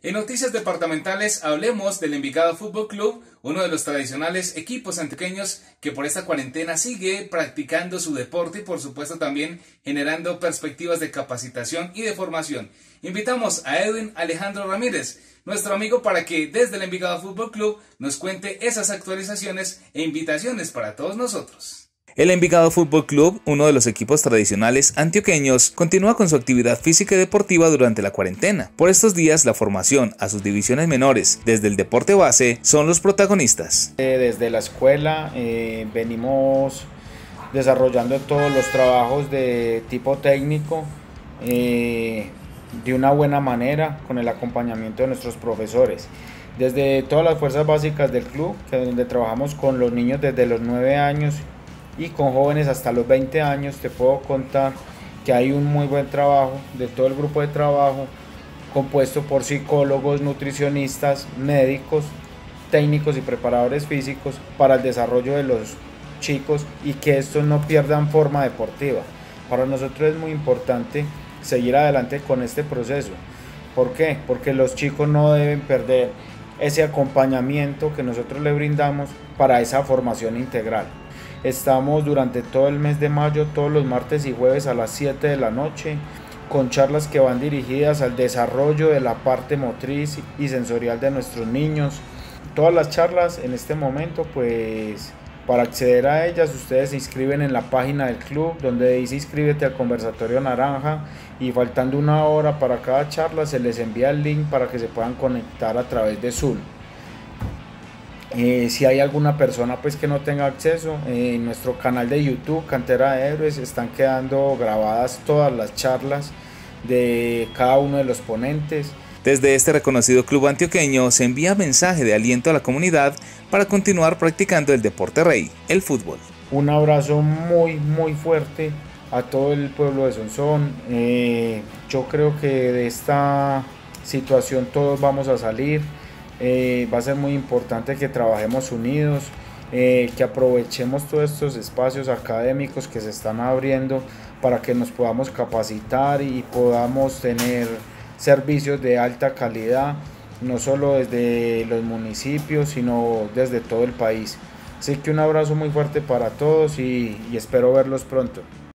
En noticias departamentales hablemos del Envigado Fútbol Club, uno de los tradicionales equipos antioqueños que por esta cuarentena sigue practicando su deporte y por supuesto también generando perspectivas de capacitación y de formación. Invitamos a Edwin Alejandro Ramírez, nuestro amigo, para que desde el Envigado Fútbol Club nos cuente esas actualizaciones e invitaciones para todos nosotros. El Envigado Fútbol Club, uno de los equipos tradicionales antioqueños, continúa con su actividad física y deportiva durante la cuarentena. Por estos días, la formación a sus divisiones menores, desde el deporte base, son los protagonistas. Desde la escuela venimos desarrollando todos los trabajos de tipo técnico de una buena manera, con el acompañamiento de nuestros profesores. Desde todas las fuerzas básicas del club, donde trabajamos con los niños desde los 9 años, y con jóvenes hasta los 20 años, te puedo contar que hay un muy buen trabajo de todo el grupo de trabajo, compuesto por psicólogos, nutricionistas, médicos, técnicos y preparadores físicos para el desarrollo de los chicos y que estos no pierdan forma deportiva. Para nosotros es muy importante seguir adelante con este proceso. ¿Por qué? Porque los chicos no deben perder ese acompañamiento que nosotros le brindamos para esa formación integral. Estamos durante todo el mes de mayo, todos los martes y jueves a las 7 de la noche, con charlas que van dirigidas al desarrollo de la parte motriz y sensorial de nuestros niños. Todas las charlas en este momento, pues para acceder a ellas ustedes se inscriben en la página del club, donde dice inscríbete al conversatorio naranja, y faltando 1 hora para cada charla se les envía el link para que se puedan conectar a través de Zoom. Si hay alguna persona pues que no tenga acceso, en nuestro canal de YouTube, Cantera de Héroes, están quedando grabadas todas las charlas de cada uno de los ponentes. Desde este reconocido club antioqueño se envía mensaje de aliento a la comunidad para continuar practicando el deporte rey, el fútbol. Un abrazo muy fuerte a todo el pueblo de Sonsón. Yo creo que de esta situación todos vamos a salir. Va a ser muy importante que trabajemos unidos, que aprovechemos todos estos espacios académicos que se están abriendo para que nos podamos capacitar y podamos tener servicios de alta calidad, no solo desde los municipios, sino desde todo el país. Así que un abrazo muy fuerte para todos y espero verlos pronto.